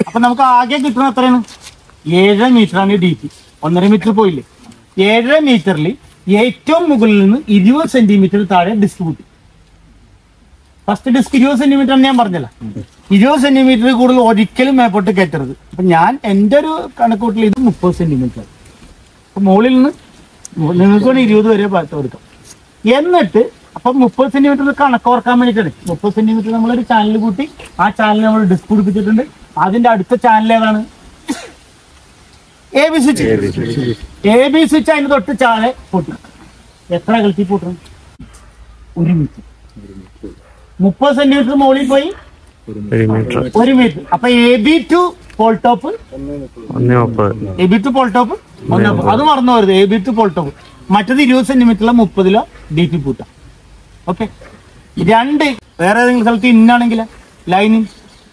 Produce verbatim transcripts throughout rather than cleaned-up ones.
അപ്പൊ നമുക്ക് ആകെ കിട്ടുന്ന എത്രയാണ്? ഏഴര മീറ്ററാണ് ഡി പി. ഒന്നര മീറ്റർ പോയില്ലേ? ഏഴര മീറ്ററിൽ ഏറ്റവും മുകളിൽ നിന്ന് ഇരുപത് സെന്റിമീറ്റർ താഴെ ഡിസ്ക് കൂട്ടി. ഫസ്റ്റ് ഡിസ്ക് ഇരുപത് സെന്റിമീറ്റർ ആണ് ഞാൻ പറഞ്ഞല്ലോ. ഇരുപത് സെന്റിമീറ്റർ കൂടുതൽ ഒരിക്കലും മേപ്പോട്ട് കയറ്റരുത്. അപ്പൊ ഞാൻ എൻ്റെ ഒരു കണക്കൂട്ടിൽ ഇത് മുപ്പത് സെന്റിമീറ്റർ. അപ്പൊ മുകളിൽ നിന്ന് നിങ്ങൾക്ക് വേണ്ടി ഇരുപത് വരെ ഭാഗത്ത് കൊടുക്കാം. എന്നിട്ട് അപ്പൊ മുപ്പത് സെന്റിമീറ്റർ കണക്ക് ഓർക്കാൻ വേണ്ടിയിട്ടാണ്. മുപ്പത് സെന്റിമീറ്റർ നമ്മളൊരു ചാനൽ കൂട്ടി ആ ചാനൽ നമ്മൾ ഡിസ്ക് പിടിപ്പിച്ചിട്ടുണ്ട്. അതിന്റെ അടുത്ത ചാനൽ ഏതാണ്? A B switch. A B switch അതിന് തൊട്ട് ചാലെ പൊട്ടി. എത്ര അകലത്തിൽ പൊട്ടണം? ഒരു മീറ്റർ. മുപ്പത് സെന്റിമീറ്റർ മുകളിൽ പോയി ഒരു മീറ്റർ. അപ്പൊ A B two pole top A B two pole top ഒന്ന്. അത് മറന്നു പോരുത്. A B two pole top. മറ്റത് ഇരുപത് സെന്റിമീറ്ററിലെ മുപ്പതിലോ ഡി പി പൂട്ടാം. ഓക്കെ. രണ്ട് വേറെ ഏതെങ്കിലും സ്ഥലത്ത് ഇന്നാണെങ്കിൽ lining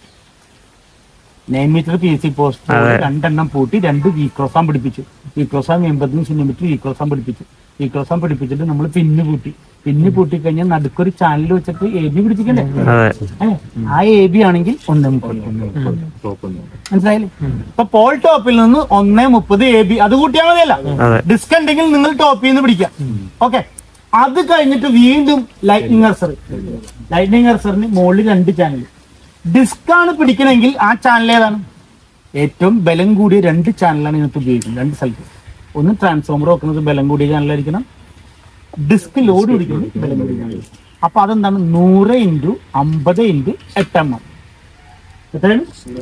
nine metre P S C post രണ്ടെണ്ണം പൂട്ടി രണ്ട് വി ക്രോസാൻ പിടിപ്പിച്ചു. വി ക്രോസാൻ എൺപത്തിമൂന്ന് സെന്റിമീറ്റർ വി ക്രോസാൻ പിടിപ്പിച്ചു. വി ക്രോസാൻ പിടിപ്പിച്ചിട്ട് നമ്മൾ പിന്ന് പൂട്ടി. പിന്ന് പൂട്ടി കഴിഞ്ഞാൽ നടുക്കൊരു ചാനൽ വെച്ചിട്ട് എ ബി പിടിപ്പിക്കണ്ടേ? ആ എ ബി ആണെങ്കിൽ ഒന്നേ മുപ്പത്. മനസ്സിലായില്ലേ? ഇപ്പൊ പോൾ ടോപ്പിൽ നിന്ന് ഒന്നേ മുപ്പത് എ ബി അത് കൂട്ടിയാൽ മതിയല്ല. ഡിസ്ക് ഉണ്ടെങ്കിൽ നിങ്ങൾ ടോപ്പിൽ നിന്ന് പിടിക്കാം. ഓക്കെ. അത് കഴിഞ്ഞിട്ട് വീണ്ടും ലൈറ്റ്നിങ് അർസർ. ലൈറ്റ്നിങ് അർസറിന് മുകളിൽ രണ്ട് ചാനൽ. ഡിസ്ക് ആണ് പിടിക്കണമെങ്കിൽ ആ ചാനൽ ഏതാണ്? ഏറ്റവും ബലം കൂടിയ രണ്ട് ചാനലാണ് ഇതിനകത്ത് ഉപയോഗിക്കുന്നത്. രണ്ട് സ്ഥലത്ത്. ഒന്ന് ട്രാൻസ്ഫോമർ വെക്കുന്നത് ബലം കൂടിയ ചാനലായിരിക്കണം. ഡിസ്ക് ലോഡ് പിടിക്കുന്നത് ബലം കൂടിയ ചാനൽ. അപ്പൊ അതെന്താണ്? നൂറ് ഇൻറ്റു അമ്പത് ഇൻറ്റു എട്ട് എം എം. എത്രയാണ്?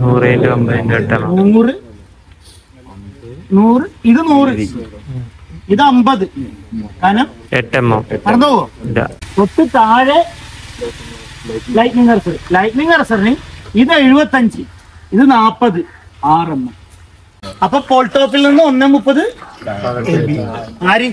നൂറ് നൂറ് ഇത് നൂറ് ഇത് അമ്പത്. കാരണം പറഞ്ഞോ തൊട്ട് താഴെ ലൈറ്റ്നിങ് അർസർ. ലൈറ്റ്നിങ് അർസറിന് ഇത് എഴുപത്തഞ്ച് ഇത് നാപ്പത് ആറ് എം എം. അപ്പൊ പോൾ ടോപ്പിൽ നിന്ന് ഒന്നേ മുപ്പത് ആര്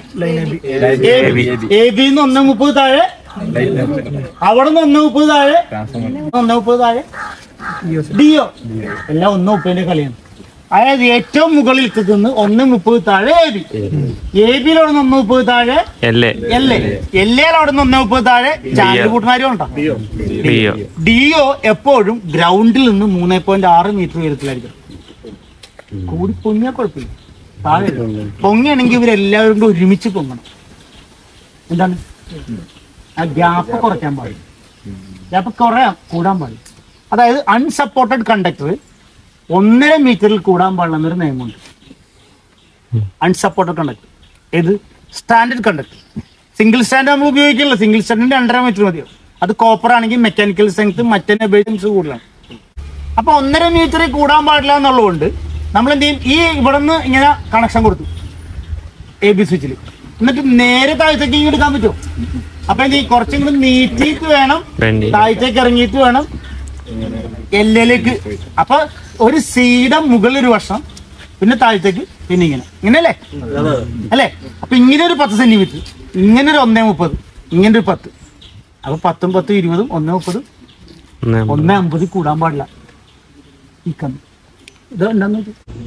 എ ബിന്ന് ഒന്നേ മുപ്പത് താഴെ, അവിടെ നിന്ന് ഒന്നേ മുപ്പത് താഴെ, ഒന്നേ മുപ്പത് താഴെ ഡിഒ. എല്ലാം ഒന്നേ മുപ്പതിന്റെ കളിയാണ്. അതായത് ഏറ്റവും മുകളിൽ നിന്ന് ഒന്നേ മുപ്പത് താഴെ എ ബി, എ ബിയിലവിടെ നിന്ന് ഒന്നേ മുപ്പത് താഴെ എൽ എ, എൽ എയിലവിടെ നിന്ന് ഒന്നേ മുപ്പത് താഴെ ചാനൽ കൂട്ടുകാരും ഉണ്ടോ ഡിഒ. എപ്പോഴും ഗ്രൗണ്ടിൽ നിന്ന് മൂന്നേ പോയിന്റ് ആറ് മീറ്റർ ഉയരത്തിലായിരിക്കും. കൂടി പൊങ്ങിയാൽ കുഴപ്പമില്ല. താഴെ പൊങ്ങിയാണെങ്കിൽ ഇവരെല്ലാവരും കൂടെ ഒരുമിച്ച് പൊങ്ങണം. എന്താണ്? ആ ഗ്യാപ്പ് കുറയ്ക്കാൻ പാടില്ല. ഗ്യാപ്പ് കുറയാൻ കൂടാൻ പാടില്ല. അതായത് അൺസപ്പോർട്ടഡ് കണ്ടക്ടർ ഒന്നര മീറ്ററിൽ കൂടാൻ പാടില്ലെന്നൊരു നിയമമുണ്ട്. അൺസപ്പോർട്ടഡ് കണ്ടക്ടർ ഏത്? Standard conductor. സിംഗിൾ സ്റ്റാൻഡ് നമ്മൾ ഉപയോഗിക്കില്ല. സിംഗിൾ സ്റ്റാൻഡിന് രണ്ടര മീറ്റർ മതിയോ. അത് കോപ്പർ ആണെങ്കിൽ മെക്കാനിക്കൽ സ്ട്രെങ്ത് മറ്റേ ഉപയോഗിച്ച് കൂടുതലാണ്. അപ്പൊ ഒന്നര മീറ്ററിൽ കൂടാൻ പാടില്ല എന്നുള്ളതുകൊണ്ട് നമ്മൾ എന്ത് ചെയ്യും? ഈ ഇവിടെ നിന്ന് ഇങ്ങനെ കണക്ഷൻ കൊടുത്തു എ ബി സ്വിച്ചിൽ. എന്നിട്ട് നേരെ താഴത്തേക്ക് ഇങ്ങോട്ട് എടുക്കാൻ പറ്റുമോ? അപ്പൊ എന്ത് ചെയ്യും? കുറച്ചും കൂടി നീറ്റിയിട്ട് വേണം, താഴത്തേക്ക് ഇറങ്ങിയിട്ട് വേണം എല്ലിലേക്ക്. അപ്പൊ ഒരു സീയുടെ മുകളിൽ ഒരു വർഷം, പിന്നെ താഴത്തേക്ക്, പിന്നെ ഇങ്ങനെ ഇങ്ങനെയല്ലേ അല്ലേ? അപ്പൊ ഇങ്ങനെ ഒരു പത്ത് സെന്റിമീറ്റർ, ഇങ്ങനെ ഒരു ഒന്നേ മുപ്പത്, ഇങ്ങനെ ഒരു പത്ത്. അപ്പൊ പത്തും പത്തും ഇരുപതും ഒന്നേ മുപ്പതും ഒന്നേ അമ്പത് കൂടാൻ പാടില്ല. ഈ കമ്പി ഇത് എന്താന്ന്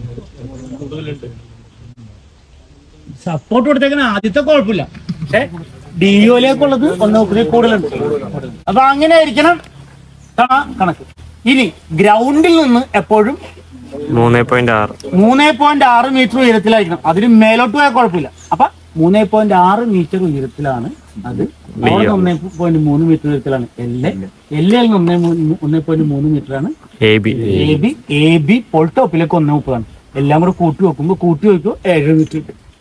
സപ്പോർട്ട് കൊടുത്തേക്കുന്ന ആദ്യത്തെ കുഴപ്പമില്ല. പക്ഷെ ഡിഒയിലേക്കുള്ളത് ഒന്നേ മുപ്പതിൽ കൂടുതലുണ്ട്. അപ്പൊ അങ്ങനെ ആയിരിക്കണം കണക്ക്. ഇനി ഗ്രൗണ്ടിൽ നിന്ന് എപ്പോഴും മൂന്നേ പോയിന്റ് ആറ് മൂന്നേ പോയിന്റ് ആറ് മീറ്റർ ഉയരത്തിലായിരിക്കണം. അതിന് മേലോട്ട് പോയാൽ കുഴപ്പമില്ല. അപ്പൊ മൂന്നേ പോയിന്റ് ആറ് മീറ്റർ ഉയരത്തിലാണ് അത്. അവിടെ ഒന്നേ പോയിന്റ് മൂന്ന് മീറ്റർ ഉയരത്തിലാണ് എൽ എ. എൽ എൽ ഒന്നേ ഒന്നേ പോയിന്റ് മൂന്ന് മീറ്റർ ആണ് A B. A B A B pole ടോപ്പിലേക്ക് ഒന്നേ മുപ്പതാണ്. എല്ലാം കൂടെ കൂട്ടി വെക്കുമ്പോൾ കൂട്ടി വെക്കുമ്പോൾ ഏഴര മീറ്റർ കിട്ടും.